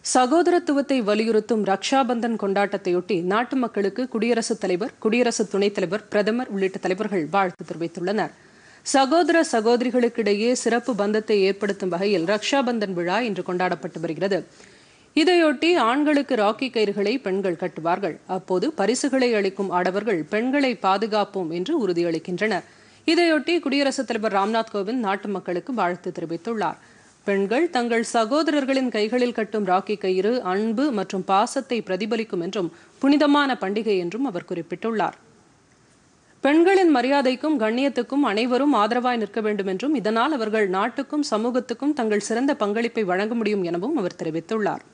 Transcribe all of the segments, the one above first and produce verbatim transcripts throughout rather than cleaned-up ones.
சகோதரத்துவத்தை வலியுறுத்தும் ரக்ஷாபந்தன் கொண்டாட்டத்தையொட்டி நாட்டு மக்களுக்கு குடியரசுத் தலைவர், குடியரசு துணைத் தலைவர், பிரதமர் உள்ளிட்ட தலைவர்கள் வாழ்த்து தெரிவித்துள்ளனர். சகோதர சகோதரிகளுக்கிடையே சிறப்பு பந்தத்தை ஏற்படுத்தும் வகையில் ரக்ஷாபந்தன் விழா இன்று கொண்டாடப்பட்டு வருகிறது. இதையொட்டி ஆண்களுக்கு ராக்கி கயிறுகளை பெண்கள் கட்டுவார்கள். அப்போது பரிசுகளை அளிக்கும் ஆடவர்கள் பெண்களை பாதுகாப்போம் என்று உறுதியளிக்கின்றனர். இதையொட்டி குடியரசுத் தலைவர் ராம்நாத் கோவிந்த் நாட்டு மக்களுக்கு வாழ்த்து தெரிவித்துள்ளார். பெண்கள் தங்கள் சகோதரர்களின் கைகளில் கட்டும் ராக்கி கயிறு அன்பு மற்றும் பாசத்தை பிரதிபலிக்கும் என்றும் புனிதமான பண்டிகை என்றும் அவர் குறிப்பிட்டுள்ளார். பெண்களின் மரியாதைக்கும் கண்ணியத்துக்கும் அனைவரும் ஆதரவாய் நிற்க வேண்டும் என்றும் இதனால் அவர்கள் நாட்டுக்கும் சமூகத்துக்கும் தங்கள் சிறந்த பங்களிப்பை வழங்க முடியும் எனவும் அவர் தெரிவித்துள்ளார்.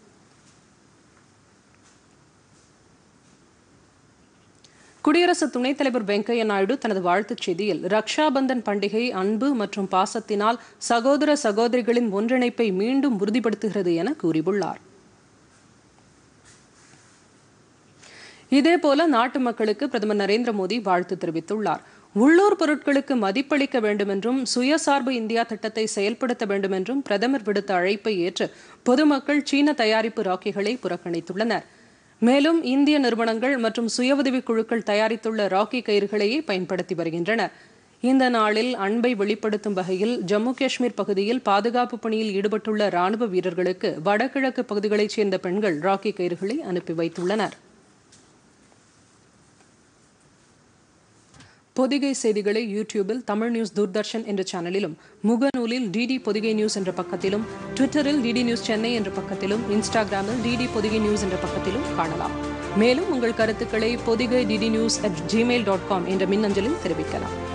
குடியரசு துணைத் தலைவர் வெங்கையா நாயுடு தனது வாழ்த்துச் செய்தியில் ரக்ஷாபந்தன் பண்டிகை அன்பு மற்றும் பாசத்தினால் சகோதர சகோதரிகளின் ஒன்றிணைப்பை மீண்டும் உறுதிப்படுத்துகிறது என கூறியுள்ளார். இதேபோல நாட்டு மக்களுக்கு பிரதமர் நரேந்திர மோடி வாழ்த்து தெரிவித்துள்ளார். உள்ளூர் பொருட்களுக்கு மதிப்பளிக்க வேண்டும் என்றும் சுயசார்பு இந்தியா திட்டத்தை செயல்படுத்த வேண்டும் என்றும் பிரதமர் விடுத்த அழைப்பை ஏற்று பொதுமக்கள் சீன தயாரிப்பு ராக்கிகளை புறக்கணித்துள்ளனர். மேலும் இந்திய நிறுவனங்கள் மற்றும் சுய உதவி குழுக்கள் தயாரித்துள்ள ராக்கி கயிறுகளையே பயன்படுத்தி வருகின்றனர். இந்த நாளில் அன்பை வெளிப்படுத்தும் வகையில் ஜம்மு காஷ்மீர் பகுதியில் பாதுகாப்பு பணியில் ஈடுபட்டுள்ள ராணுவ வீரர்களுக்கு வடகிழக்கு பகுதிகளைச் சேர்ந்த பெண்கள் ராக்கி கயிறுகளை அனுப்பி வைத்துள்ளனர். பொதிகை செய்திகளை யூடியூபில் தமிழ் நியூஸ் தூர்தர்ஷன் என்ற சேனலிலும், முகநூலில் டிடி பொதிகை நியூஸ் என்ற பக்கத்திலும், ட்விட்டரில் டிடி நியூஸ் சென்னை என்ற பக்கத்திலும், இன்ஸ்டாகிராமில் டிடி பொதிகை நியூஸ் என்ற பக்கத்திலும் காணலாம். மேலும் உங்கள் கருத்துக்களை Podhigai DD news at gmail dot com என்ற மின்னஞ்சலில் தெரிவிக்கலாம்.